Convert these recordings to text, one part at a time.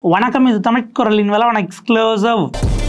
வணக்கம், இது தமிழ் குரலின் வளவன் எக்ஸ்க்ளூசிவ்.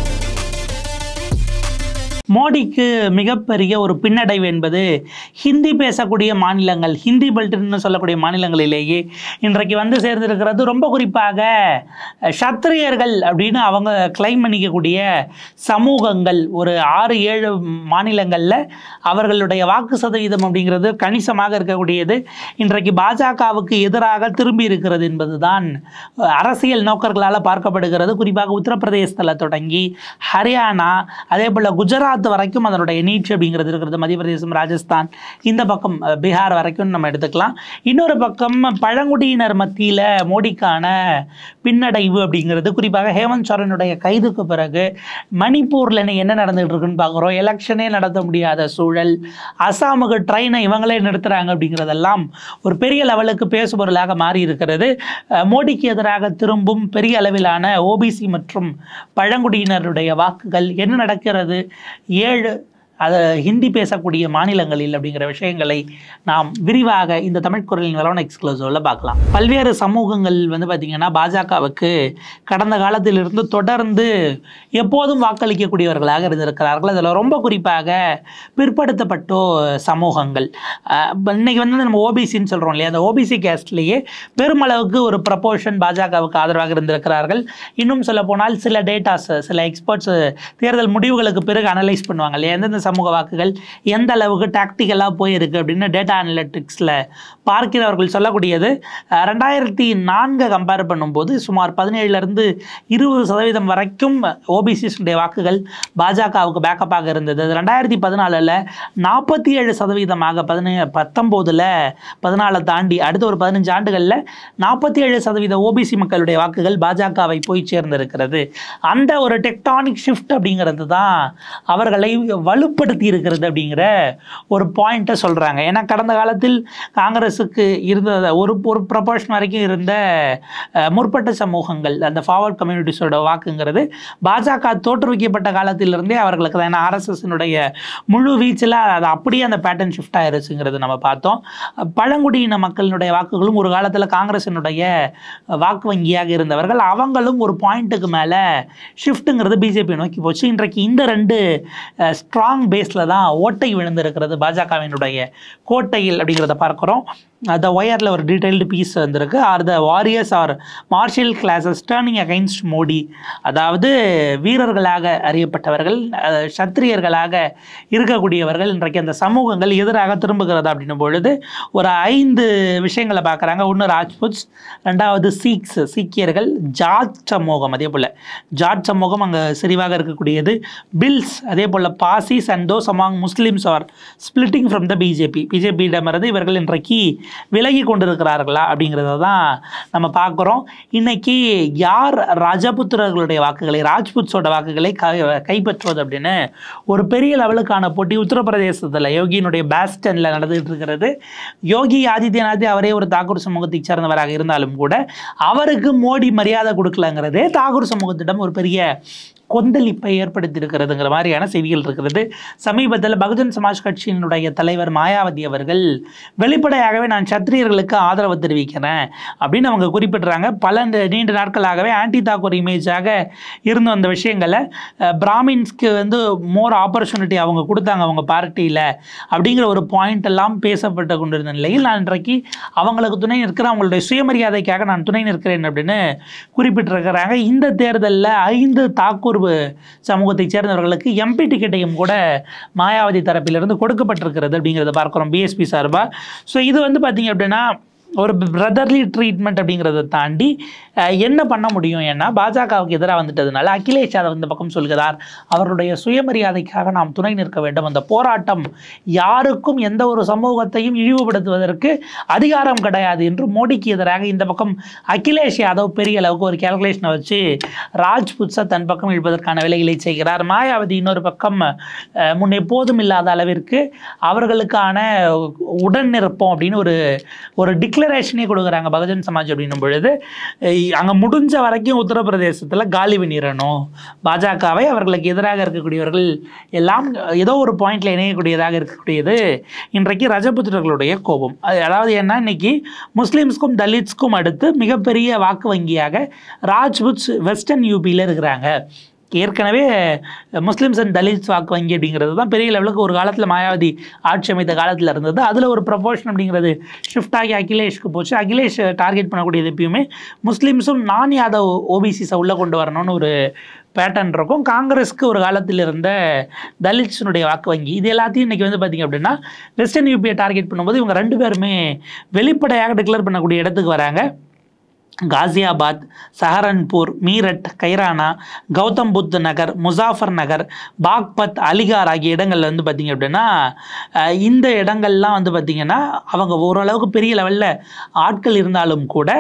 மோடிக்கு மிகப்பெரிய ஒரு பின்னடைவு என்பது ஹிந்தி பேசக்கூடிய மாநிலங்கள், ஹிந்தி பெல்ட்னு சொல்லக்கூடிய மாநிலங்களிலேயே இன்றைக்கு வந்து சேர்ந்திருக்கிறது. ரொம்ப குறிப்பாக சத்திரியர்கள் அப்படின்னு அவங்க கிளைம் பண்ணிக்கக்கூடிய சமூகங்கள் ஒரு 6-7 மாநிலங்களில் அவர்களுடைய வாக்கு சதவீதம் அப்படிங்கிறது கணிசமாக இருக்கக்கூடியது இன்றைக்கு பாஜகவுக்கு எதிராக திரும்பி இருக்கிறது என்பதுதான் அரசியல் நோக்கர்களால் பார்க்கப்படுகிறது. குறிப்பாக உத்தரப்பிரதேசத்தில் தொடங்கி ஹரியானா, அதே போல் குஜராத் வரைக்கும் அதனுடைய நீட்சி அப்படிங்கிறது இருக்கிறது. மத்திய பிரதேசம், ராஜஸ்தான், இந்த பக்கம் பீகார் வரைக்கும் நம்ம எடுத்துக்கலாம். இன்னொரு பக்கம் பழங்குடியினர் மத்தியில் மோடிக்கான பின்னடைவு அப்படிங்கிறது குறிப்பாக ஹேமந்த் சோரனுடைய கைதுக்கு பிறகு மணிப்பூரில் என்ன நடந்துகிட்டு இருக்குன்னு பார்க்குறோம். எலெக்ஷனே நடத்த முடியாத சூழல், அசாமுக்கு ட்ரெயினை இவங்களே நிறுத்துறாங்க அப்படிங்கிறதெல்லாம் ஒரு பெரிய லெவலுக்கு பேசுபொருளாக மாறி இருக்கிறது. மோடிக்கு எதிராக திரும்பும் பெரிய அளவிலான ஓபிசி மற்றும் பழங்குடியினருடைய வாக்குகள். என்ன நடக்கிறது 7 அதை ஹிந்தி பேசக்கூடிய மாநிலங்களில் அப்படிங்கிற விஷயங்களை நாம் விரிவாக இந்த தமிழ் குரலின் வளவன் எக்ஸ்க்ளூசிவ்ல பார்க்கலாம். பல்வேறு சமூகங்கள் வந்து பார்த்திங்கன்னா பாஜகவுக்கு கடந்த காலத்திலிருந்து தொடர்ந்து எப்போதும் வாக்களிக்கக்கூடியவர்களாக இருந்திருக்கிறார்கள். அதில் ரொம்ப குறிப்பாக பிற்படுத்தப்பட்டோ சமூகங்கள். இன்னைக்கு வந்து நம்ம ஓபிசின்னு சொல்கிறோம் இல்லையா, அந்த ஓபிசி கேஸ்ட்லேயே பெருமளவுக்கு ஒரு ப்ரப்போர்ஷன் பாஜகவுக்கு ஆதரவாக இருந்திருக்கிறார்கள். இன்னும் சொல்ல போனால் சில டேட்டாஸ், சில எக்ஸ்பர்ட்ஸ் தேர்தல் முடிவுகளுக்கு பிறகு அனலைஸ் பண்ணுவாங்க இல்லையா, எந்தெந்த சமூக வாக்குகள் எந்த அளவுக்கு டாக்டிக்கலாக போயிருக்கு அப்படின்னு டேட்டா அனலிட்டிக்ஸில் பார்க்கிறவர்கள் சொல்லக்கூடியது 2004 கம்பேர் பண்ணும்போது சுமார் 17-20% வரைக்கும் ஓபிசிஸுடைய வாக்குகள் பாஜகவுக்கு பேக்கப்பாக இருந்தது. 2014 47%, 19 14 தாண்டி அடுத்த ஒரு 15 ஆண்டுகளில் 47% ஓபிசி மக்களுடைய வாக்குகள் பாஜகவை போய் சேர்ந்திருக்கிறது. அந்த ஒரு டெக்டானிக் ஷிஃப்ட் அப்படிங்கிறது தான் அவர்களை வலுப்படுத்தி இருக்கிறது அப்படிங்கிற ஒரு பாயிண்ட்டை சொல்கிறாங்க. ஏன்னா கடந்த காலத்தில் காங்கிரஸுக்கு இருந்த ஒரு ப்ரொபோர்ஷன் வரைக்கும் இருந்த முற்பட்ட சமூகங்கள், அந்த ஃபார்வர்ட் கம்யூனிட்டிஸோட வாக்குங்கிறது பாஜக தோற்றுவிக்கப்பட்ட காலத்திலிருந்தே அவர்களுக்கு தான். ஏன்னா ஆர்எஸ்எஸ்னுடைய முழு வீச்சில் அது அப்படியே அந்த பேட்டர்ன் ஷிஃப்ட் ஆயிருச்சுங்கிறது நம்ம பார்த்தோம். பழங்குடியின மக்களினுடைய வாக்குகளும் ஒரு காலத்தில் காங்கிரஸினுடைய வாக்கு வங்கியாக இருந்தவர்கள், அவங்களும் ஒரு பாயிண்ட்டுக்கு மேலே ஷிஃப்ட்டுங்கிறது பிஜேபி நோக்கி போச்சு. இன்றைக்கு இந்த 2 ஸ்ட்ராங் பேஸில் தான் ஓட்டை விழுந்திருக்கிறது பாஜகவினுடைய கோட்டையில் அப்படிங்கிறத பார்க்குறோம். த ஒயரில் ஒரு டீட்டெயில்டு பீஸ் வந்திருக்கு. Are the warriors or martial classes turning against Modi. அதாவது வீரர்களாக அறியப்பட்டவர்கள், சத்திரியர்களாக இருக்கக்கூடியவர்கள் இன்றைக்கு அந்த சமூகங்கள் எதிராக திரும்புகிறதா அப்படின்னும் பொழுது ஒரு 5 விஷயங்களை பார்க்குறாங்க. ஒன்று ராஜ்புட்ஸ், 2வது சீக்கியர்கள், ஜாட் சமூகம், அதே போல் ஜாட் சமூகம் அங்கே செறிவாக இருக்கக்கூடியது, பில்ஸ், அதே போல் Pasis and those among Muslims are splitting from the பிஜேபியிடமிருந்து இவர்கள் இன்றைக்கு விலகி கொண்டிருக்கிறார்களா அப்படிங்கிறத தான் நம்ம பார்க்குறோம். இன்னைக்கு யார் ராஜபுத்திரர்களுடைய வாக்குகளை, ராஜ்புட்ஸோட வாக்குகளை கைப்பற்றுவது அப்படின்னு ஒரு பெரிய லெவலுக்கான போட்டி உத்தரப்பிரதேசத்தில் யோகியினுடைய பேஸ்டனில் நடந்துகிட்டு இருக்கிறது. யோகி ஆதித்யநாத் அவரே ஒரு தாக்கூர் சமூகத்தை சேர்ந்தவராக இருந்தாலும் கூட அவருக்கு மோடி மரியாதை கொடுக்கலங்கிறதே தாக்கூர் சமூகத்திடம் ஒரு பெரிய கொந்தளிப்பை ஏற்படுத்தி இருக்கிறதுங்கிற மாதிரியான செய்திகள் இருக்கிறது. சமீபத்தில் பகுஜன் சமாஜ் கட்சியினுடைய தலைவர் மாயாவதி அவர்கள் வெளிப்படையாகவே நான் சத்திரியர்களுக்கு ஆதரவு தெரிவிக்கிறேன் அப்படின்னு அவங்க குறிப்பிட்றாங்க. பல நீண்ட நாட்களாகவே ஆன்டி தாக்கூர் இமேஜாக இருந்து வந்த விஷயங்களை பிராமின்ஸ்க்கு வந்து மோர் ஆப்பர்ச்சுனிட்டி அவங்க கொடுத்தாங்க அவங்க பார்ட்டியில் அப்படிங்கிற ஒரு பாயிண்ட் எல்லாம் பேசப்பட்டு கொண்டிருந்த நிலையில் நான் இன்றைக்கு அவங்களுக்கு துணை நிற்கிறேன், அவங்களுடைய சுயமரியாதைக்காக நான் துணை நிற்கிறேன் அப்படின்னு குறிப்பிட்டிருக்கிறாங்க. இந்த தேர்தலில் 5 தாக்கூர் சமூகத்தை சேர்ந்தவர்களுக்கு எம்பி டிக்கெட்டையும் கூட மாயாவதி தரப்பிலிருந்து கொடுக்கப்பட்டிருக்கிறது அப்படிங்கிறத பார்க்கிறோம் பிஎஸ்பி சார்பா. ஸோ இது வந்து பார்த்தீங்க அப்படின்னா ஒரு பிரதர்லி ட்ரீட்மெண்ட் அப்படிங்கிறத தாண்டி என்ன பண்ண முடியும்? ஏன்னா பாஜகவுக்கு எதிராக வந்துட்டதுனால அகிலேஷ் யாதவ் இந்த பக்கம் சொல்கிறார், அவருடைய சுயமரியாதைக்காக நாம் துணை நிற்க வேண்டும். அந்த போராட்டம் யாருக்கும் எந்த ஒரு சமூகத்தையும் இழிவுபடுத்துவதற்கு அதிகாரம் கிடையாது என்று மோடிக்கு எதிராக இந்த பக்கம் அகிலேஷ் யாதவ் பெரிய அளவுக்கு ஒரு கேல்குலேஷனை வச்சு ராஜ்புட்ஸை தன் பக்கம் இழுப்பதற்கான வேலைகளை செய்கிறார். மாயாவதி இன்னொரு பக்கம் முன் எப்போதும் இல்லாத அளவிற்கு அவர்களுக்கான உடன் நிற்போம் அப்படின்னு ஒரு டிக்ளரேஷனே கொடுக்குறாங்க பகுஜன் சமாஜ் அப்படின்னும் பொழுது அங்கே முடிஞ்ச வரைக்கும் உத்தரப்பிரதேசத்தில் காலி பண்ணிடணும், பாஜகவை அவர்களுக்கு எதிராக இருக்கக்கூடியவர்கள் எல்லாம் ஏதோ ஒரு பாயிண்டில் இணையக்கூடியதாக இருக்கக்கூடியது இன்றைக்கு ரஜபுத்திரர்களுடைய கோபம். அதாவது என்ன, இன்னைக்கு முஸ்லீம்ஸ்க்கும் தலித்ஸ்க்கும் அடுத்து மிகப்பெரிய வாக்கு வங்கியாக ராஜ்புட்ஸ் வெஸ்டர்ன் யூபியில் இருக்கிறாங்க. ஏற்கனவே முஸ்லிம்ஸ் அண்ட் தலித்ஸ் வாக்கு வங்கி அப்படிங்கிறது தான் பெரிய லெவலுக்கு ஒரு காலத்தில் மாயாவதி ஆட்சி அமைத்த காலத்தில் இருந்தது. அதில் ஒரு ப்ரொபோர்ஷன் அப்படிங்கிறது ஷிஃப்ட் ஆகி அகிலேஷ்க்கு போச்சு. அகிலேஷ் டார்கெட் பண்ணக்கூடியது எப்பயுமே முஸ்லீம்ஸும் நான் யாதவ் ஓபிசிஸை உள்ளே கொண்டு வரணும்னு ஒரு பேட்டர்ன் இருக்கும். காங்கிரஸ்க்கு ஒரு காலத்தில் இருந்த தலித்ஸினுடைய வாக்கு வங்கி இது எல்லாத்தையும் இன்றைக்கி வந்து பார்த்திங்க அப்படின்னா வெஸ்டர்ன் யூபியை டார்கெட் பண்ணும்போது இவங்க 2 பேருமே வெளிப்படையாக டிக்ளேர் பண்ணக்கூடிய இடத்துக்கு வராங்க. காசியாபாத், சஹரன்பூர், மீரட், கைரானா, கௌதம் புத் நகர், முசாஃபர் நகர், பாக்பத், அலிகார் ஆகிய இடங்களில் வந்து பார்த்திங்க அப்படின்னா இந்த இடங்கள்லாம் வந்து பார்த்திங்கன்னா அவங்க ஓரளவுக்கு பெரிய லெவலில் ஆட்கள் இருந்தாலும் கூட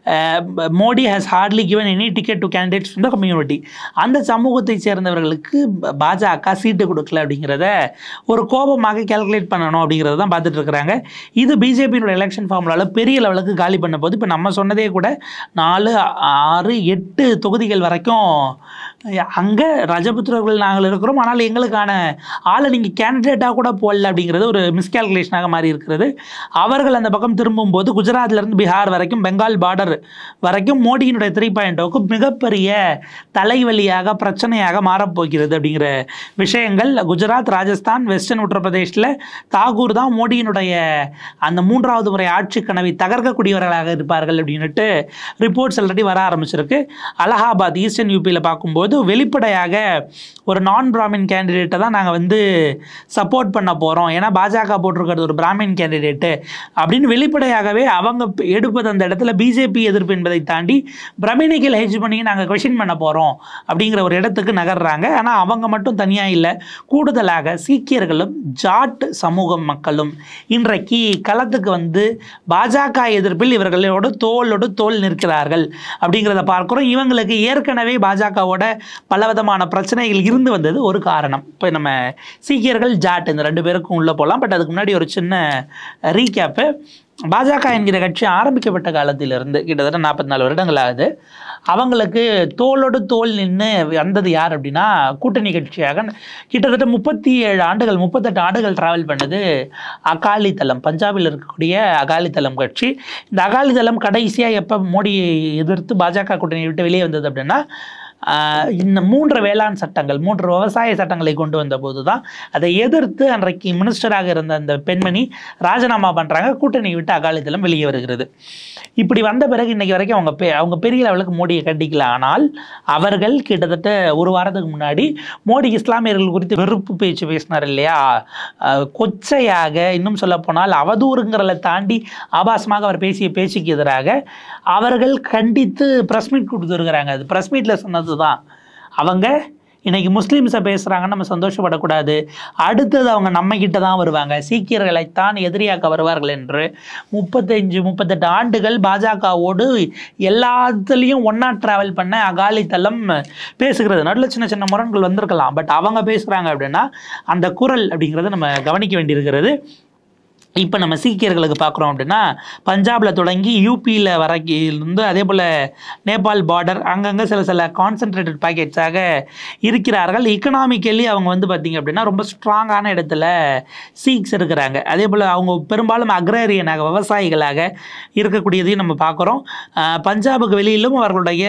Modi has hardly given any ticket to candidates from the community. அந்த சமூகத்தை சேர்ந்தவர்களுக்கு பாஜக சீட்டு கொடுக்கல அப்படிங்கிறத ஒரு கோபமாக கேல்குலேட் பண்ணணும் அப்படிங்கிறத தான் பார்த்துட்டு இருக்கிறாங்க. இது பிஜேபியினுடைய எலெக்ஷன் ஃபார்முலாவில் பெரிய லெவலுக்கு காலி பண்ண போது இப்போ நம்ம சொன்னதே கூட 4, 6, 8 தொகுதிகள் வரைக்கும் அங்கே ரஜபுத்திரர்கள் நாங்கள் இருக்கிறோம், ஆனால் எங்களுக்கான ஆளை நீங்கள் கேண்டிடேட்டாக கூட போடல அப்படிங்கிறது ஒரு மிஸ்கால்குலேஷனாக மாறி இருக்கிறது. அவர்கள் அந்த பக்கம் திரும்பும்போது குஜராத்லேருந்து பீகார் வரைக்கும் பெங்கால் பார்டர் வரைக்கும் மோடியினுடைய 3.0க்கு மிகப்பெரிய தலைவலியாக பிரச்சனையாக மாறப்போகிறது அப்படிங்கிற விஷயங்கள் குஜராத், ராஜஸ்தான், வெஸ்டர்ன் உத்தரப்பிரதேசில் தாகூர் தான் மோடியினுடைய அந்த 3வது முறை ஆட்சி கனவை தகர்க்கக்கூடியவர்களாக இருப்பார்கள் அப்படின்ட்டு ரிப்போர்ட்ஸ் ஆல்ரெடி வர ஆரம்பிச்சிருக்கு. அலகாபாத் ஈஸ்டர்ன் யூபியில் பார்க்கும்போது வெளிப்படையாக ஒரு நான் பிராமின் கேண்டிடேட்டை தான் நாங்கள் வந்து சப்போர்ட் பண்ண போகிறோம், ஏன்னா பாஜக போட்டிருக்கிறது ஒரு பிராமின் கேண்டிடேட்டு அப்படின்னு வெளிப்படையாகவே அவங்க எடுப்பது அந்த இடத்துல பிஜேபி எதிர்ப்பு என்பதை தாண்டி பிரமினிக்கல் ஹெஜ் பண்ணி நாங்கள் கொஷின் பண்ண போகிறோம் அப்படிங்கிற ஒரு இடத்துக்கு நகர்றாங்க. ஆனால் அவங்க மட்டும் தனியாக இல்லை, கூடுதலாக சீக்கியர்களும் ஜாட் சமூக மக்களும் இன்றைக்கு களத்துக்கு வந்து பாஜக எதிர்ப்பில் இவர்களோடு தோளோடு தோல் நிற்கிறார்கள் அப்படிங்கிறத பார்க்குறோம். இவங்களுக்கு ஏற்கனவே பாஜகவோட பலவிதமான பிரச்சனைகள் இருந்து வந்தது ஒரு காரணம். இப்போ நம்ம சீக்கியர்கள் ஜாட் இந்த 2 பேருக்கும் உள்ளே போகலாம். பட் அதுக்கு முன்னாடி ஒரு சின்ன ரீகேப்பு. பாஜக என்கிற கட்சி ஆரம்பிக்கப்பட்ட காலத்திலிருந்து கிட்டத்தட்ட 44 வருடங்கள் ஆகுது. அவங்களுக்கு தோளோடு தோல் நின்று வந்தது யார் அப்படின்னா கூட்டணி கட்சியாக கிட்டத்தட்ட 37 ஆண்டுகள் 38 ஆண்டுகள் ட்ராவல் பண்ணது அகாலிதளம், பஞ்சாபில் இருக்கக்கூடிய அகாலிதளம் கட்சி. இந்த அகாலிதளம் கடைசியாக எப்போ மோடியை எதிர்த்து பாஜக கூட்டணியை விட்டு வெளியே வந்தது அப்படின்னா இந்த 3 வேளாண் சட்டங்கள் 3 விவசாய சட்டங்களை கொண்டு வந்த போது தான் அதை எதிர்த்து அன்றைக்கு மினிஸ்டராக இருந்த அந்த பெண்மணி ராஜினாமா பண்ணுறாங்க, கூட்டணி விட்டு அகாலிதளம் வெளியே வருகிறது. இப்படி வந்த பிறகு இன்றைக்கி வரைக்கும் அவங்க பெரிய லெவலுக்கு மோடியை கண்டிக்கல. ஆனால் அவர்கள் கிட்டத்தட்ட ஒரு வாரத்துக்கு முன்னாடி மோடி இஸ்லாமியர்கள் குறித்து வெறுப்பு பேச்சு பேசினார் இல்லையா, கொச்சையாக, இன்னும் சொல்லப்போனால் அவதூறுங்கிறத தாண்டி ஆபாசமாக அவர் பேசிய பேச்சுக்கு எதிராக அவர்கள் கண்டித்து ப்ரெஸ் மீட் கொடுத்துருக்குறாங்க. அது ப்ரெஸ் மீட்டில் சொன்னது தான் அவங்க இன்றைக்கி முஸ்லீம்ஸை பேசுகிறாங்கன்னு நம்ம சந்தோஷப்படக்கூடாது, அடுத்தது அவங்க நம்மக்கிட்ட தான் வருவாங்க, சீக்கியர்களைத்தான் எதிரியாக்க வருவார்கள் என்று 35-38 ஆண்டுகள் பாஜகவோடு எல்லாத்துலேயும் ஒன்றா ட்ராவல் பண்ண அகாலிதளம் பேசுகிறது. நடுவில் சின்ன சின்ன முரண்கள் வந்திருக்கலாம், பட் அவங்க பேசுகிறாங்க அப்படின்னா அந்த குரல் அப்படிங்கிறத நம்ம கவனிக்க வேண்டியிருக்கிறது. இப்போ நம்ம சீக்கியர்களுக்கு பார்க்குறோம் அப்படின்னா பஞ்சாபில் தொடங்கி யூபியில் வரைக்கிலிருந்து அதே போல் நேபாள் பார்டர் அங்கங்கே சில கான்சன்ட்ரேட்டட் பேக்கெட்ஸாக இருக்கிறார்கள். எக்கனாமிக்கலி அவங்க வந்து பார்த்திங்க அப்படின்னா ரொம்ப ஸ்ட்ராங்கான இடத்துல சீக்ஸ் இருக்கிறாங்க. அதே போல் அவங்க பெரும்பாலும் அக்ரேரியனாக விவசாயிகளாக இருக்கக்கூடியதையும் நம்ம பார்க்குறோம். பஞ்சாபுக்கு வெளியிலும் அவர்களுடைய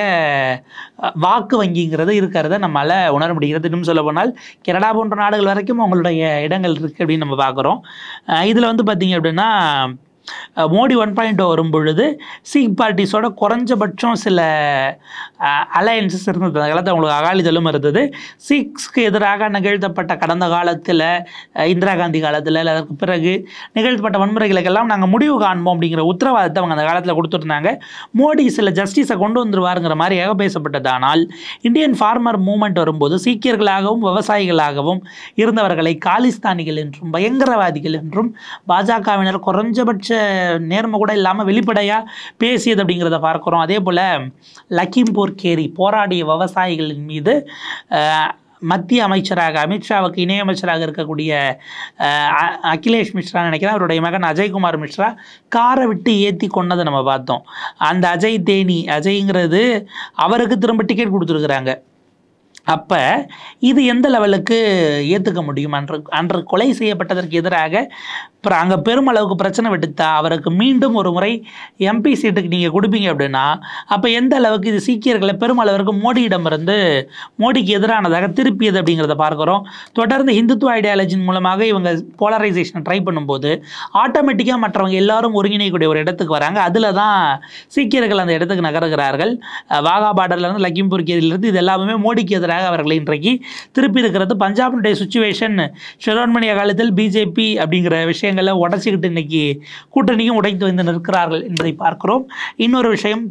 வாக்கு வங்கிங்கிறது இருக்கிறத நம்மளால் உணர முடிகிறது. இன்னும் சொல்ல போனால் கனடா போன்ற நாடுகள் வரைக்கும் அவங்களுடைய இடங்கள் இருக்குது அப்படின்னு நம்ம பார்க்குறோம். இதில் வந்து பார்த்திங்க அப்படின்னா மோடி 1.0 வரும் பொழுது சீக் பார்ட்டிஸோட குறைஞ்சபட்சம் சில அலையன்சஸ் இருந்தது. அந்த காலத்தில் அவங்களுக்கு அகாலிதளம் இருந்தது. சீக்ஸ்க்கு எதிராக நிகழ்த்தப்பட்ட கடந்த காலத்தில் இந்திரா காந்தி காலத்தில் இல்லை அதற்கு பிறகு நிகழ்த்தப்பட்ட வன்முறைகளுக்கெல்லாம் நாங்கள் முடிவு காண்போம் அப்படிங்கிற உத்தரவாதத்தை அவங்க அந்த காலத்தில் கொடுத்துருந்தாங்க. மோடி சில ஜஸ்டிஸை கொண்டு வந்துருவாருங்கிற மாதிரியாக பேசப்பட்டது. ஆனால் இந்தியன் ஃபார்மர் மூவ்மெண்ட் வரும்போது சீக்கியர்களாகவும் விவசாயிகளாகவும் இருந்தவர்களை காலிஸ்தானிகள் என்றும் பயங்கரவாதிகள் என்றும் பாஜகவினர் குறைஞ்சபட்ச நேர்மை கூட இல்லாமல் வெளிப்படையாக பேசியது அப்படிங்கிறத பார்க்குறோம். அதே போல் லக்கிம்பூர் கேரி போராடிய விவசாயிகளின் மீது மத்திய அமைச்சராக அமித்ஷாவுக்கு இணையமைச்சராக இருக்கக்கூடிய அகிலேஷ் மிஸ்ரா நினைக்கிறேன், அவருடைய மகன் அஜய்குமார் மிஸ்ரா காரை விட்டு ஏற்றி கொண்டதை நம்ம பார்த்தோம். அந்த அஜய்ங்கிறது அவருக்கு திரும்ப டிக்கெட் கொடுத்துருக்குறாங்க. அப்போ இது எந்த லெவலுக்கு ஏற்றுக்க முடியும்? அன்று கொலை செய்யப்பட்டதற்கு எதிராக அப்புறம் அங்கே பெருமளவுக்கு பிரச்சனை விட்டுத்தா அவருக்கு மீண்டும் ஒரு முறை எம்பி சீட்டுக்கு நீங்கள் கொடுப்பீங்க அப்படின்னா அப்போ எந்த அளவுக்கு இது சீக்கியர்களை பெருமளவிற்கு மோடியிடமிருந்து மோடிக்கு எதிரானதாக திருப்பியது அப்படிங்கிறத பார்க்குறோம். தொடர்ந்து ஹிந்துத்துவ ஐடியாலஜின் மூலமாக இவங்க போலரைசேஷனை ட்ரை பண்ணும்போது ஆட்டோமேட்டிக்காக மற்றவங்க எல்லாரும் ஒருங்கிணைக்கூடிய ஒரு இடத்துக்கு வராங்க. அதில் தான் சீக்கியர்கள் அந்த இடத்துக்கு நகர்கிறார்கள். வாகா பார்டர்லேருந்து லக்கிம்பூர் கேரியிலிருந்து இது எல்லாமே மோடிக்கு எதிராக அவர்களை இன்றைக்கு திருப்பி இருக்கிறது. பஞ்சாபினுடைய சுச்சுவேஷன் ஷிரோன்மணி காலத்தில் பிஜேபி அப்படிங்கிற விஷயங்களை உடைச்சிக்கிட்டு இன்னைக்கு கூட்டணியும் உடைத்து வந்து நிற்கிறார்கள் என்பதை பார்க்கிறோம். இன்னொரு விஷயம்,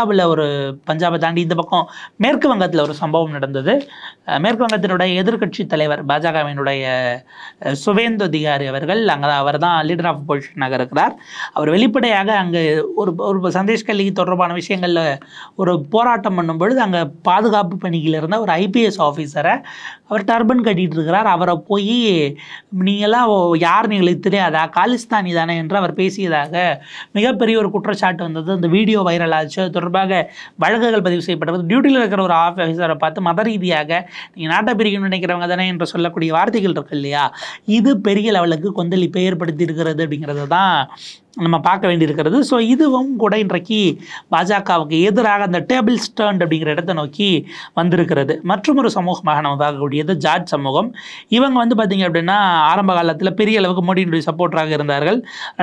பஞ்சாபை தாண்டி இந்த பக்கம் மேற்கு வங்கத்தில் ஒரு சம்பவம் நடந்தது. மேற்கு வங்கத்தினுடைய எதிர்க்கட்சி தலைவர் பாஜகவினுடைய சுவேந்து அதிகாரி அவர்கள் அவர் தான் லீடர் ஆஃப் பொசிஷனாக இருக்கிறார். அவர் வெளிப்படையாக அங்கே ஒரு சந்தேஷ் கல்வி தொடர்பான விஷயங்களில் ஒரு போராட்டம் பண்ணும் பொழுது அங்கே பாதுகாப்பு பணியில் இருந்த ஒரு ஐபிஎஸ் ஆஃபீஸரை அவர் டர்பன் கட்டிகிட்டு இருக்கிறார். அவரை போய் நீங்களாம் யார் எங்களுக்கு தெரியாதா, காலிஸ்தானி தானே என்று அவர் பேசியதாக மிகப்பெரிய ஒரு குற்றச்சாட்டு வந்தது. அந்த வீடியோ வைரல் ஆச்சு. தொடர்பாக வழக்குகள் பதிவு செய்யப்பட்டது. டியூட்டியில் இருக்கிற ஒரு ஆஃபீஸரை பார்த்து மத ரீதியாக நீங்கள் நாட்டை பிரிக்கணும்னு நினைக்கிறவங்க தானே என்று சொல்லக்கூடிய வார்த்தைகள் இருக்கு இல்லையா, இது பெரிய லெவலுக்கு கொந்தளிப்பை ஏற்படுத்தி இருக்கிறது அப்படிங்கிறது தான் நம்ம பார்க்க வேண்டியிருக்கிறது. ஸோ இதுவும் கூட இன்றைக்கு பாஜகவுக்கு எதிராக அந்த டேபிள் ஸ்டர்ன் அப்படிங்கிற இடத்தை நோக்கி வந்திருக்கிறது. மற்றும் ஒரு சமூகமாக நம்ம பார்க்கக்கூடியது ஜாட் சமூகம். இவங்க வந்து பார்த்திங்க அப்படின்னா ஆரம்ப காலத்தில் பெரிய அளவுக்கு மோடியினுடைய சப்போர்ட்டராக இருந்தார்கள்.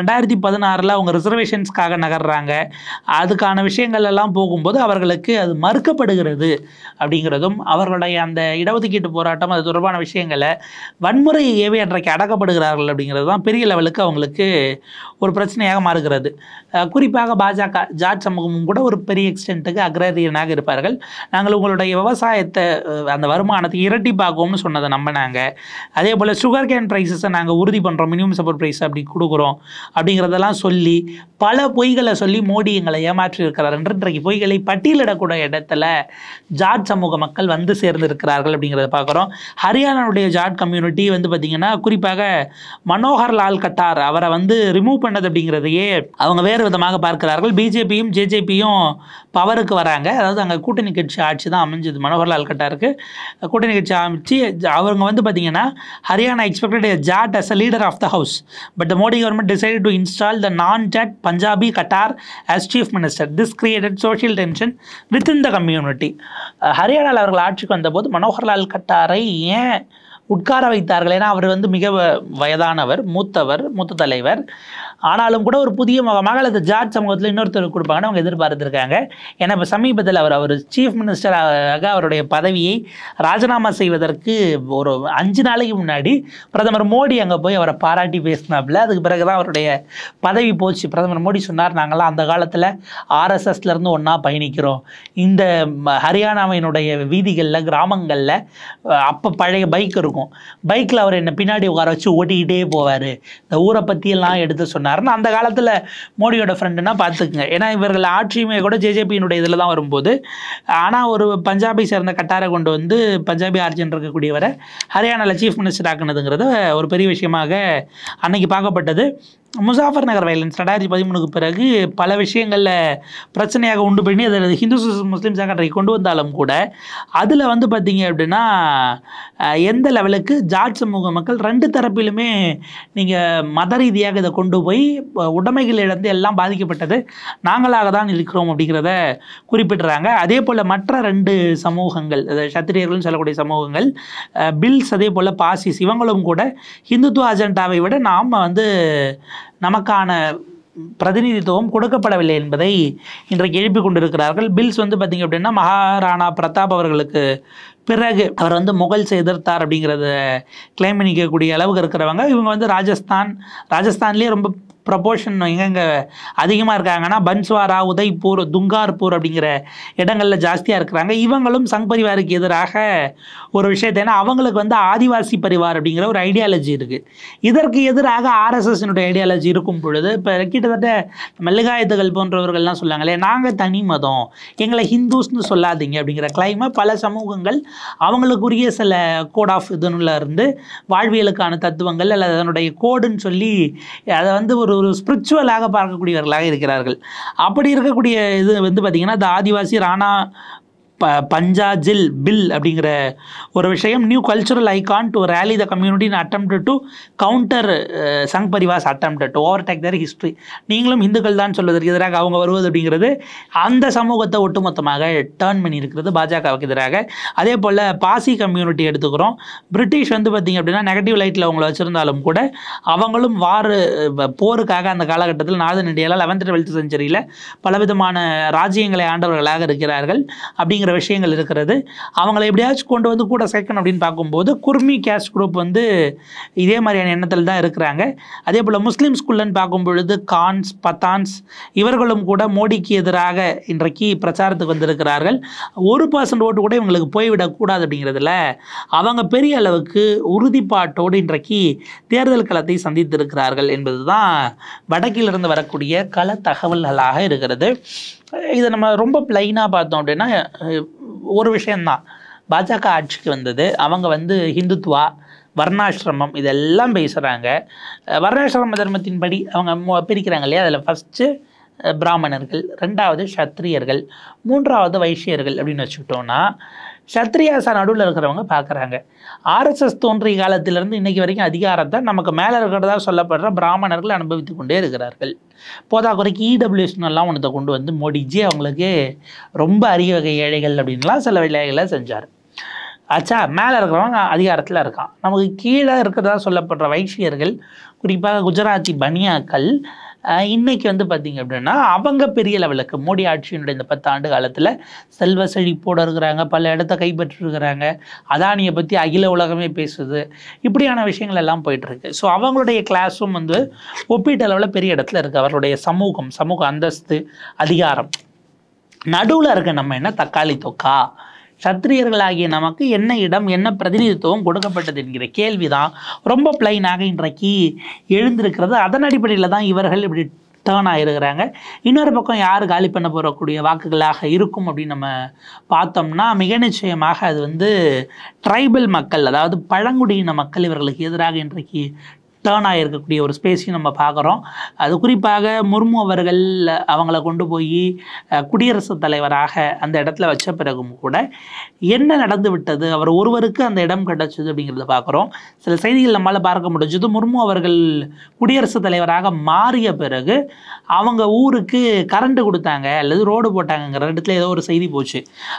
2016 அவங்க ரிசர்வேஷன்ஸ்க்காக நகர்றாங்க. அதுக்கான விஷயங்கள் எல்லாம் போகும்போது அவர்களுக்கு அது மறுக்கப்படுகிறது அப்படிங்கிறதும், அவர்களுடைய அந்த இடஒதுக்கீட்டு போராட்டம் அது தொடர்பான விஷயங்களை வன்முறை ஏவி அன்றைக்கு அடக்கப்படுகிறார்கள் அப்படிங்கிறது தான் பெரிய லெவலுக்கு அவங்களுக்கு ஒரு பிரச்சனையாக மாறுகிறது. குறிப்பாக பாஜக ஜாட் சமூகமும் கூட ஒரு பெரிய எக்ஸ்டென்ட்டுக்கு அக்ரேரியனாக இருப்பார்கள். நாங்கள் உங்களுடைய விவசாயத்தை அந்த வருமானத்தை இரட்டிப்பாக்குவோம்னு சொன்னதை நம்பினாங்க. அதே போல் சுகர் கேன் ப்ரைஸஸை நாங்கள் உறுதி பண்ணுறோம், மினிமம் சப்போர்ட் ப்ரைஸ் அப்படி கொடுக்குறோம் அப்படிங்கிறதெல்லாம் சொல்லி பல பொய்களை சொல்லி மோடி எங்களை ஏமாற்றி இருக்கிறார் என்று இன்றைக்கு பொய்களை பட்டியலிடக்கூடிய இடத்துல ஜாட் சமூக மக்கள் வந்து சேர்ந்திருக்கிறார்கள் அப்படிங்கிறத பார்க்குறோம். ஹரியானாவுடைய ஜாட் கம்யூனிட்டி வந்து பார்த்திங்கன்னா குறிப்பாக மனோகர் லால் கட்டார் அவரை வந்து ரிமூவ் பண்ணது அப்படிங்கிறதையே அவங்க வேறு விதமாக பார்க்கிறார்கள். பிஜேபியும் ஜேஜேபியும் பவருக்கு வராங்க. அதாவது அங்கே கூட்டணி கட்சி ஆட்சி தான் அமைஞ்சது. மனோகர்லால் கட்டாருக்கு கூட்டணி கட்சி அமைச்சு அவங்க வந்து பார்த்திங்கன்னா Haryana expected a Jat as a leader of the house, but the Modi government decided to install the non-Jat Punjabi Qatar as chief minister. This created social tension within the community. ஹரியானாவில் அவர்கள் ஆட்சிக்கு வந்தபோது மனோகர்லால் கட்டாரை ஏன் உட்கார வைத்தார்கள்? ஏன்னா அவர் வந்து மிக வயதானவர், மூத்த தலைவர். ஆனாலும் கூட ஒரு புதிய முகமாக அல்லது ஜாட் சமூகத்தில் இன்னொருத்தர் கொடுப்பாங்கன்னு அவங்க எதிர்பார்த்துருக்காங்க. ஏன்னா இப்போ சமீபத்தில் அவர் சீஃப் மினிஸ்டராக அவருடைய பதவியை ராஜினாமா செய்வதற்கு ஒரு 5 நாளைக்கு முன்னாடி பிரதமர் மோடி அங்கே போய் அவரை பாராட்டி பேசினாப்புல. அதுக்கு பிறகு தான் அவருடைய பதவி போச்சு. பிரதமர் மோடி சொன்னார், நாங்கள்லாம் அந்த காலத்தில் ஆர்எஸ்எஸ்லேருந்து ஒன்றா பயணிக்கிறோம். இந்த ஹரியானாவினுடைய வீதிகளில் கிராமங்களில் அப்போ பழைய பைக் இருக்கும், பைக்கில் அவர் என்னை பின்னாடி உட்கார வச்சு ஓட்டிக்கிட்டே போவார், இந்த ஊரை பற்றியெல்லாம் எடுத்து சொன்னார்னு அந்த காலத்தில் மோடியோட ஃப்ரெண்டுன்னா பார்த்துக்குங்க. ஏன்னா இவர்கள் ஆட்சியுமே கூட ஜேஜேபியினுடைய இதில் தான் வரும்போது, ஆனால் ஒரு பஞ்சாபை சேர்ந்த கட்டாரை கொண்டு வந்து பஞ்சாபி ஆர்ஜின் இருக்கக்கூடியவரை ஹரியானாவில் சீஃப் மினிஸ்டர் ஆக்குனதுங்கிறது ஒரு பெரிய விஷயமாக அன்னைக்கு பார்க்கப்பட்டது. முசாஃபர் நகர் வயலன்ஸ் 2013க்கு பிறகு பல விஷயங்களில் பிரச்சனையாக உண்டு பண்ணி அதில் ஹிந்துஸ் முஸ்லீம்ஸாக அன்றைக்கு கொண்டு வந்தாலும் கூட அதில் வந்து பார்த்திங்க அப்படின்னா எந்த லெவலுக்கு ஜாட் சமூக மக்கள் 2 தரப்பிலுமே நீங்கள் மத ரீதியாக இதை கொண்டு போய் உடைமைகள் இழந்து எல்லாம் பாதிக்கப்பட்டது நாங்களாக தான் இருக்கிறோம் அப்படிங்கிறத குறிப்பிட்டுறாங்க. அதே போல் மற்ற 2 சமூகங்கள், சத்திரியர்கள்னு சொல்லக்கூடிய சமூகங்கள், பில்ஸ், அதே போல் பாசிஸ், இவங்களும் கூட ஹிந்துத்துவ அஜெண்டாவை விட நாம் வந்து நமக்கான பிரதிநிதித்துவம் கொடுக்கப்படவில்லை என்பதை இன்றைக்கு எழுப்பி கொண்டிருக்கிறார்கள். பில்ஸ் வந்து பார்த்திங்க அப்படின்னா மகாராணா பிரதாப் அவர்களுக்கு பிறகு அவர் வந்து முகல்ஸை எதிர்த்தார் அப்படிங்கிறத கிளைம் பண்ணிக்கக்கூடிய அளவுக்கு இருக்கிறவங்க. இவங்க வந்து ராஜஸ்தான்லேயே ரொம்ப ப்ரொபோர்ஷன் எங்கெங்கே அதிகமாக இருக்காங்கன்னா பன்ஸ்வாரா, உதய்பூர், துங்கார்பூர் அப்படிங்கிற இடங்களில் ஜாஸ்தியாக இருக்கிறாங்க. இவங்களும் சங் பரிவாருக்கு எதிராக ஒரு விஷயத்தை, ஏன்னா அவங்களுக்கு வந்து ஆதிவாசி பரிவார் அப்படிங்கிற ஒரு ஐடியாலஜி இருக்குது. இதற்கு எதிராக ஆர்எஸ்எஸ்னுடைய ஐடியாலஜி இருக்கும் பொழுது இப்போ கிட்டத்தட்ட மல்லிகாயத்துகள் போன்றவர்கள்லாம் சொல்லாங்களே, நாங்கள் தனி மதம், எங்களை ஹிந்துஸ்னு சொல்லாதீங்க அப்படிங்கிற கிளைமை பல சமூகங்கள் அவங்களுக்குரிய சில கோட் ஆஃப் இதுல இருந்து வாழ்வியலுக்கான தத்துவங்கள் அல்லது அதனுடைய கோடுன்னு சொல்லி அதை வந்து ஒரு ஸ்பிரிச்சுவலாக பார்க்கக்கூடியவர்களாக இருக்கிறார்கள். அப்படி இருக்கக்கூடிய இது வந்து பார்த்திங்கன்னா இந்த ஆதிவாசி ராணா பஞ்சாஜில் பில் அப்படிங்கிற ஒரு விஷயம், new cultural icon to rally the community in attempt to counter Sangh Parivar's attempt to overtake their history. நீங்களும் இந்துக்கள் தான் சொல்வதற்கு எதிராக அவங்க வருவது அப்படிங்கிறது அந்த சமூகத்தை ஒட்டுமொத்தமாக டேர்ன் பண்ணியிருக்கிறது பாஜகவுக்கு எதிராக. அதே போல் பாசி கம்யூனிட்டி எடுத்துக்கிறோம். பிரிட்டிஷ் வந்து பார்த்திங்க அப்படின்னா நெகட்டிவ் லைட்டில் அவங்கள வச்சுருந்தாலும் கூட அவங்களும் போருக்காக அந்த காலகட்டத்தில் நார்தன் இந்தியாவில் 11th 12th செஞ்சுரியில் பலவிதமான ராஜ்யங்களை ஆண்டவர்களாக இருக்கிறார்கள் அப்படிங்கிற விஷயங்கள் இருக்கிறது. அவங்களை எப்படியாச்சும் கொண்டு வந்து கூட சேர்க்கணும் அப்படின்னு பார்க்கும்போது குர்மி கேஸ்ட் குரூப் வந்து இதே மாதிரியான எண்ணத்தில் தான் இருக்கிறாங்க. அதே போல் முஸ்லீம் ஸ்கூல்லன்னு பார்க்கும் பொழுது கான்ஸ், பத்தான்ஸ் இவர்களும் கூட மோடிக்கு எதிராக இன்றைக்கு பிரச்சாரத்துக்கு வந்திருக்கிறார்கள். 1% ஓட்டு கூட இவங்களுக்கு போய்விடக்கூடாது அப்படிங்கிறதுல அவங்க பெரிய அளவுக்கு உறுதிப்பாட்டோடு இன்றைக்கு தேர்தல் களத்தை சந்தித்திருக்கிறார்கள் என்பது தான் வடக்கிலிருந்து வரக்கூடிய கள தகவல்களாக இருக்கிறது. இதை நம்ம ரொம்ப பிளைனாக பார்த்தோம் அப்படின்னா ஒரு விஷயந்தான், பாஜக ஆட்சிக்கு வந்தது, அவங்க வந்து ஹிந்துத்வா, வர்ணாசிரமம் இதெல்லாம் பேசுகிறாங்க. வர்ணாசிரம தர்மத்தின்படி அவங்க பிரிக்கிறாங்க இல்லையா, அதில் ஃபஸ்ட்டு பிராமணர்கள், 2வது சத்திரியர்கள், 3வது வைஷ்யர்கள் அப்படின்னு வச்சுக்கிட்டோன்னா சத்ரியாசா நடுவில் இருக்கிறவங்க பார்க்குறாங்க. ஆர்எஸ்எஸ் தோன்றிய காலத்திலேருந்து இன்றைக்கி வரைக்கும் அதிகாரத்தை நமக்கு மேலே இருக்கிறதா சொல்லப்படுற பிராமணர்கள் அனுபவித்து கொண்டே இருக்கிறார்கள். போதாக்குறைக்கு இடபிள்யூஎஸ்னெல்லாம் ஒன்றத்தை கொண்டு வந்து மோடிஜி அவங்களுக்கு ரொம்ப அரிய வகை ஏழைகள் அப்படின்லாம் சில வேலைகளை செஞ்சார். ஆச்சா, மேலே இருக்கிறவங்க அதிகாரத்தில் இருக்கான். நமக்கு கீழே இருக்கிறதா சொல்லப்படுற வைஷ்யர்கள், குறிப்பாக குஜராத்தி பனியாக்கள் இன்றைக்கி வந்து பார்த்திங்க அப்படின்னா அவங்க பெரிய லெவலுக்கு மோடி ஆட்சியினுடைய இந்த 10 ஆண்டு காலத்தில் செல்வ செழிப்போடு இருக்கிறாங்க, பல இடத்த கைப்பற்றிருக்கிறாங்க, அதானியை பற்றி அகில உலகமே பேசுது, இப்படியான விஷயங்கள் எல்லாம் போயிட்டுருக்கு. ஸோ அவங்களுடைய கிளாஸும் வந்து ஒப்பீட்டளவில் பெரிய இடத்துல இருக்குது. அவர்களுடைய சமூக அந்தஸ்து, அதிகாரம். நடுவில் இருக்க நம்ம என்ன தக்காளி தொக்கா, சத்திரியர்களாகிய நமக்கு என்ன இடம், என்ன பிரதிநிதித்துவம் கொடுக்கப்பட்டது என்கிற கேள்வி தான் ரொம்ப பிளைனாக இன்றைக்கு எழுந்திருக்கிறது. அதன் அடிப்படையில் தான் இவர்கள் இப்படி டேர்ன் ஆகிருக்கிறாங்க. இன்னொரு பக்கம் யார் காலி பண்ண போகக்கூடிய வாக்குகளாக இருக்கும் அப்படின்னு நம்ம பார்த்தோம்னா மிக நிச்சயமாக அது வந்து ட்ரைபல் மக்கள், அதாவது பழங்குடியின மக்கள் இவர்களுக்கு எதிராக இன்றைக்கு டேர்ன் ஆகிருக்கக்கூடிய ஒரு ஸ்பேஸையும் நம்ம பார்க்குறோம். அது குறிப்பாக முர்மு அவர்கள் அவங்கள கொண்டு போய் குடியரசுத் தலைவராக அந்த இடத்துல வச்ச பிறகும் கூட என்ன நடந்து விட்டது, அவர் ஒருவருக்கு அந்த இடம் கிடச்சிது அப்படிங்கிறத பார்க்குறோம். சில செய்திகள் நம்மளால் பார்க்க முடிஞ்சது. முர்மு அவர்கள் குடியரசுத் தலைவராக மாறிய பிறகு அவங்க ஊருக்கு கரண்ட்டு கொடுத்தாங்க அல்லது ரோடு போட்டாங்கங்கிற இடத்துல ஏதோ ஒரு செய்தி போச்சு.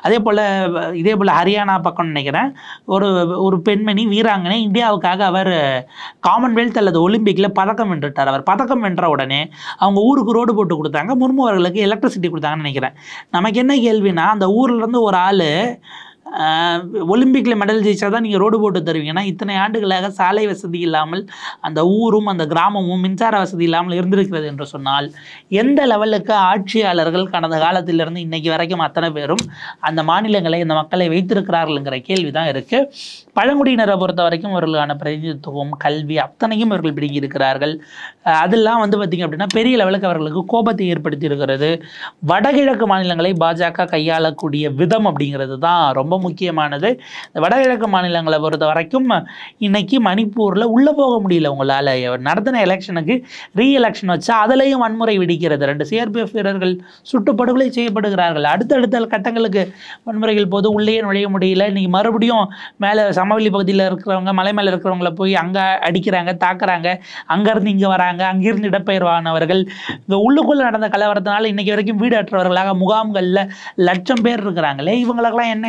இதே போல் ஹரியானா பக்கம் நினைக்கிறேன், ஒரு பெண்மணி வீராங்கனை இந்தியாவுக்காக அவர் காமன்வெல்த் அல்லது ஒலிம்பிக்கில் பதக்கம் வென்றுட்டார். அவர் பதக்கம் வென்ற உடனே அவங்க ஊருக்கு ரோடு போட்டு கொடுத்தாங்க. முர்மு அவர்களுக்கு எலக்ட்ரிசிட்டி கொடுத்தாங்கன்னு நினைக்கிறேன். நமக்கு என்ன கேள்வினா, அந்த ஊர்லேருந்து ஒரு ஆள் ஒலிம்பிக்கில் மெடல் ஜெயிச்சா தான் நீங்கள் ரோடு போட்டு தருவீங்கன்னா இத்தனை ஆண்டுகளாக சாலை வசதி இல்லாமல் அந்த ஊரும் அந்த கிராமமும் மின்சார வசதி இல்லாமல் இருந்திருக்கிறது என்று சொன்னால் எந்த லெவலுக்கு ஆட்சியாளர்கள் கடந்த காலத்திலிருந்து இன்றைக்கி வரைக்கும் அத்தனை பேரும் அந்த மாநிலங்களை இந்த மக்களை வைத்திருக்கிறார்கள்ங்கிற கேள்வி தான் இருக்குது. பழங்குடியினரை பொறுத்த வரைக்கும் அவர்களுக்கான பிரதிநிதித்துவம், கல்வி அத்தனையும் அவர்கள் பிடிங்கி இருக்கிறார்கள். அதெல்லாம் வந்து பார்த்திங்க அப்படின்னா பெரிய லெவலுக்கு அவர்களுக்கு கோபத்தை ஏற்படுத்தி இருக்கிறது. வடகிழக்கு மாநிலங்களை பாஜக கையாளக்கூடிய விதம் அப்படிங்கிறது தான் ரொம்ப முக்கியமானது. இந்த வடகிழக்கு மாநிலங்களை பொறுத்த வரைக்கும் இன்னைக்கு மணிப்பூரில் உள்ளே போக முடியல. உங்களால் நடத்தின எலெக்ஷனுக்கு ரீஎலெக்ஷன் வச்சா அதுலேயும் வன்முறை வெடிக்கிறது. 2 சிஆர்பிஎஃப் வீரர்கள் சுட்டுப்படுகொலை செய்யப்படுகிறார்கள். அடுத்தடுத்த கட்டங்களுக்கு வன்முறைகள் போது உள்ளே நுழைய முடியல. இன்றைக்கி மறுபடியும் மேலே சமவெளி பகுதியில் இருக்கிறவங்க, மலை மேலே இருக்கிறவங்கள போய் அங்கே அடிக்கிறாங்க, தாக்குறாங்க. அங்கேருந்து இங்கே வராங்க, அங்கிருந்து இடப்பெயர்வானவர்கள். இங்கே உள்ளுக்குள்ளே நடந்த கலவரத்தினால இன்றைக்கி வரைக்கும் வீடு அற்றவர்களாக முகாம்களில் லட்சம் பேர் இருக்கிறாங்களே. இவங்களுக்கெல்லாம் என்ன எதிர்காலம்?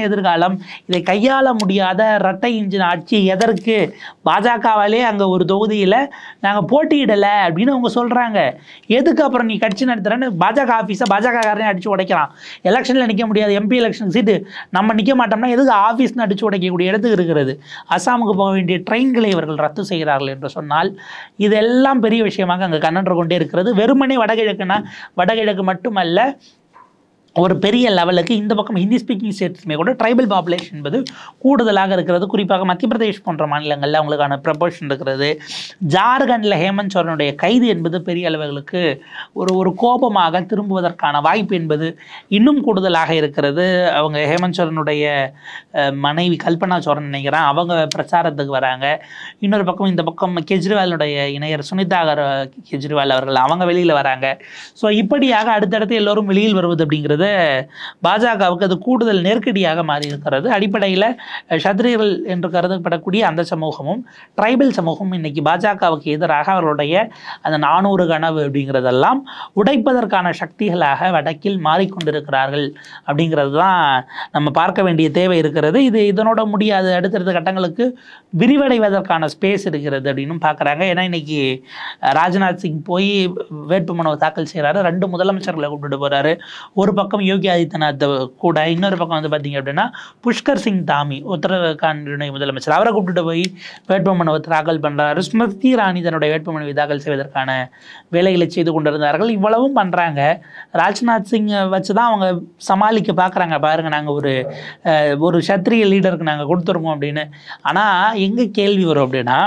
பலம், இதை கையாள முடியாத இரட்டை இன்ஜின் ஆட்சி எதற்கு, பாஜகவாலே அங்கே ஒரு தொகுதியில் நாங்கள் போட்டியிடலை அப்படின்னு அவங்க சொல்கிறாங்க. எதுக்கு அப்புறம் நீ கட்சி நடத்துகிறேன்னு பாஜக ஆஃபீஸை பாஜகக்காரனே அடித்து உடைக்கலாம். எலெக்ஷனில் நிற்க முடியாது, எம்பி எலெக்ஷன் சீட்டு நம்ம நிற்க மாட்டோம்னா எதுக்கு ஆஃபீஸ்னு அடித்து உடைக்கக்கூடிய இடத்துக்கு இருக்கிறது. அஸ்ஸாமுக்கு போக வேண்டிய ட்ரெயின்களை இவர்கள் ரத்து செய்கிறார்கள் என்று சொன்னால் இதெல்லாம் பெரிய விஷயமாக அங்கே கண்ணன்று கொண்டே இருக்கிறது. வெறுமனே வடகிழக்குனா வடகிழக்கு மட்டுமல்ல, ஒரு பெரிய லெவலுக்கு இந்த பக்கம் ஹிந்தி ஸ்பீக்கிங் ஸ்டேட்ஸுமே கூட ட்ரைபல் பாப்புலேஷன் என்பது கூடுதலாக இருக்கிறது. குறிப்பாக மத்திய பிரதேஷ் போன்ற மாநிலங்களில் அவங்களுக்கான ப்ரப்போர்ஷன் இருக்கிறது. ஜார்க்கண்டில் ஹேமந்த் சோரனுடைய கைது என்பது பெரிய அளவுகளுக்கு ஒரு கோபமாக திரும்புவதற்கான வாய்ப்பு என்பது இன்னும் கூடுதலாக இருக்கிறது. அவங்க ஹேமந்த் சோரனுடைய மனைவி கல்பனா சோரன் நினைக்கிறேன், அவங்க பிரச்சாரத்துக்கு வராங்க. இன்னொரு பக்கம் இந்த பக்கம் கெஜ்ரிவாலுடைய இணையர் சுனிதா கெஜ்ரிவால் அவர்கள் அவங்க வெளியில் வராங்க. ஸோ இப்படியாக அடுத்தடுத்து எல்லோரும் வெளியில் வருவது அப்படிங்கிறது பாஜகவுக்கு அது கூடுதல் நெருக்கடியாக மாறி இருக்கிறது. அடிப்படையில் சத்திரியர்கள் என்று கருதப்படக்கூடிய அந்த சமூகமும் ட்ரைபல் சமூகமும் இன்னைக்கு பாஜகவுக்கு எதிராக அவர்களுடைய அந்த 400 கனவு அப்படிங்கிறதெல்லாம் உடைப்பதற்கான சக்திகளாக வடக்கில் மாறிக்கொண்டிருக்கிறார்கள் அப்படிங்கிறது தான் நம்ம பார்க்க வேண்டிய தேவை இருக்கிறது. இதனோட முடியாது, அடுத்தடுத்த கட்டங்களுக்கு விரிவடைவதற்கான ஸ்பேஸ் இருக்கிறது அப்படின்னு பார்க்குறாங்க. ஏன்னா இன்னைக்கு ராஜ்நாத் சிங் போய் வேட்புமனுவை தாக்கல் செய்கிறாரு, 2 முதலமைச்சர்களை கூப்பிட்டு போகிறாரு. ஒரு பக்கம் யோகி ஆதித்யநாத் கூட, இன்னொரு பக்கம் வந்து பார்த்தீங்க அப்படின்னா புஷ்கர் சிங் தாமி உத்தரகாண்ட் முதலமைச்சர், அவரை கூப்பிட்டு போய் வேட்புமனுவை தாக்கல் பண்ணுறாரு. ஸ்மிருதி இரானி தன்னுடைய வேட்புமனுவை தாக்கல் செய்வதற்கான வேலைகளை செய்து கொண்டிருந்தார்கள். இவ்வளவும் பண்ணுறாங்க. ராஜ்நாத் சிங் வச்சு தான் அவங்க சமாளிக்க பார்க்குறாங்க. பாருங்கள், நாங்கள் ஒரு சத்திரிய லீடருக்கு நாங்கள் கொடுத்துருக்கோம் அப்படின்னு. ஆனால் எங்கே கேள்வி வரும் அப்படின்னா,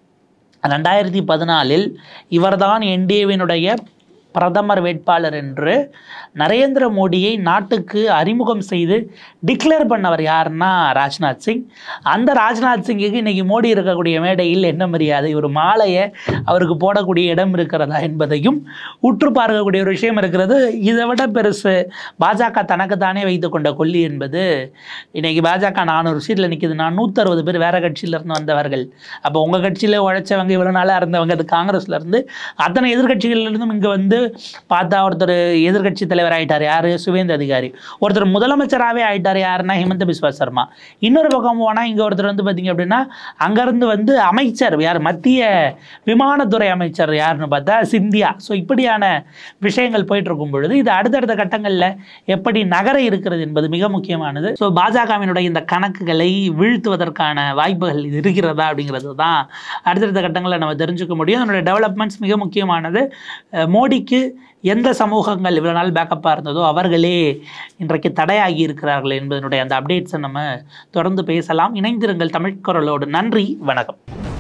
2014 இவர்தான் என்டிஏவினுடைய பிரதமர் வேட்பாளர் என்று நரேந்திர மோடியை நாட்டுக்கு அறிமுகம் செய்து டிக்ளேர் பண்ணவர் யாருன்னா ராஜ்நாத் சிங். அந்த ராஜ்நாத் சிங்குக்கு இன்றைக்கி மோடி இருக்கக்கூடிய மேடையில் என்ன மரியாதை, ஒரு மாலையை அவருக்கு போடக்கூடிய இடம் இருக்கிறதா என்பதையும் உற்று பார்க்கக்கூடிய ஒரு விஷயம் இருக்கிறது. இதை விட பெருசு பாஜக தனக்குத்தானே வைத்து கொண்ட கொல்லி என்பது. இன்றைக்கி பாஜக 400 சீட்டில் நிற்கிதுன்னா 160 பேர் வேறு கட்சியிலேருந்து வந்தவர்கள். அப்போ உங்கள் கட்சியில் உழைச்சவங்க, இவ்வளோ நாளாக இருந்தவங்க, அது காங்கிரஸ்லேருந்து அத்தனை எதிர்கட்சிகளிலிருந்தும் இங்கே வந்து பார்த்தா ஒருத்தர் எதிர்கட்சி தலைவர் ஆகிட்டார், யார், சுவேந்து அதிகாரி. ஒருத்தர் முதலமைச்சராகவே ஆகிட்டார், யாருன்னா ஹிமந்த பிஸ்வா சர்மா. இன்னொரு பக்கம் போனால் இங்கே ஒருத்தர் வந்து பார்த்திங்க அப்படின்னா அங்கேருந்து வந்து அமைச்சர், யார், மத்திய விமானத்துறை அமைச்சர் யாருன்னு பார்த்தா சிந்தியா. ஸோ இப்படியான விஷயங்கள் போயிட்டுருக்கும் பொழுது இது அடுத்தடுத்த கட்டங்களில் எப்படி நகர இருக்கிறது என்பது மிக முக்கியமானது. ஸோ பாஜகவினுடைய இந்த கணக்குகளை வீழ்த்துவதற்கான வாய்ப்புகள் இருக்கிறதா அப்படிங்கிறது தான் அடுத்தடுத்த கட்டங்களில் நம்ம தெரிஞ்சுக்க முடியும். அதனுடைய டெவலப்மெண்ட்ஸ் மிக முக்கியமானது. மோடிக்கு எந்த சமூகங்கள் இவ்வளவு நாள் பேக்கப்பாக இருந்ததோ அவர்களே இன்றைக்கு தடையாகி இருக்கிறார்கள் என்பதனுடைய அந்த அப்டேட்ஸை நம்ம தொடர்ந்து பேசலாம். இணைந்திருங்கள் தமிழ் குரலோடு. நன்றி, வணக்கம்.